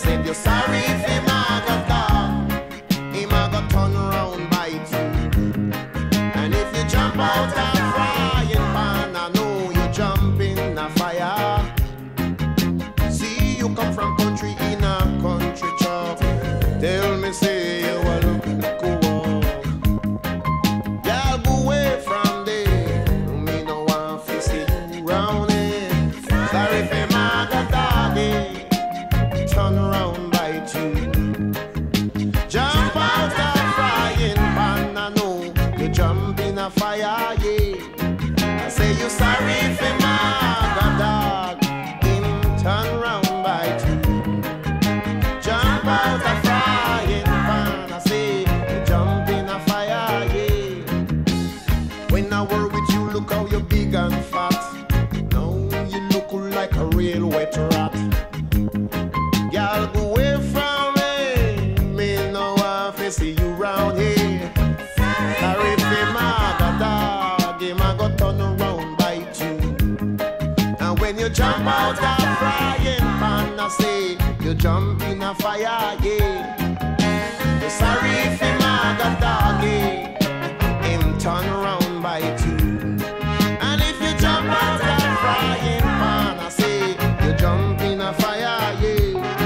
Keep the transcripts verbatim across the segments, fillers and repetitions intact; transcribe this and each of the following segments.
said you're sorry for Maga Dog. He Maga turn around bite you. And if you jump out a frying pan, I know you jump in a fire. See, you come from country in a country chop. Tell me, say you are looking cool. Y'all go away from there. Me no want to see you round here. Sorry for Maga Doggy. Turn around bite you. Jump out a frying pan. I know you jump in a fire, yeah. I say you sorry for Maga Dog. Him turn round bite you. Jump out a frying pan. I say you jump in a fire, yeah. When I work with you, look how you're big and fat. Now you look like a real wet rat. Y'all go away from me. Me no want to see you round here. Sorry for Maga Dog. Him a go turn around bite you. And when you jump out a frying pan, I say you jump in a fire, yeah. You're sorry for Maga Dog, yeah. Him turn around bite you. And if you jump out a frying pan, I say you jump in a fire, yeah.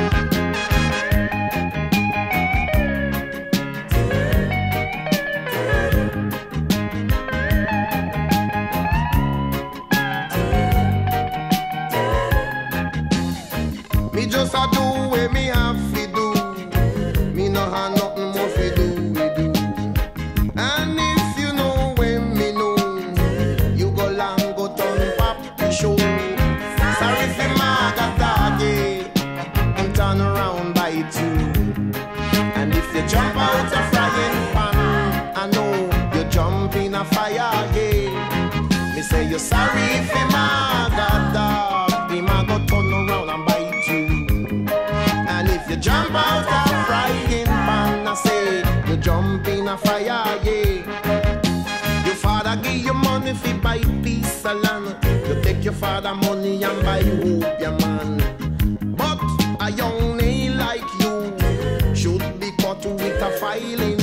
Me just a do what me have to do. Me no have nothing more to do with you. And if you know when me know, you go long go turn pop to show. Sorry for Maga Doggy, him turn around bite you. And if you jump out a frying pan, I know you jump in a fire, yeah. Me say you're sorry for Maga Dog, him a go turn around and bite you. And if you jump out a frying pan, I say you jump in a fire, yeah. Your father give you money fi buy piece of land. You take your father money and buy hope your man. But a young nail like you should be cut with a filing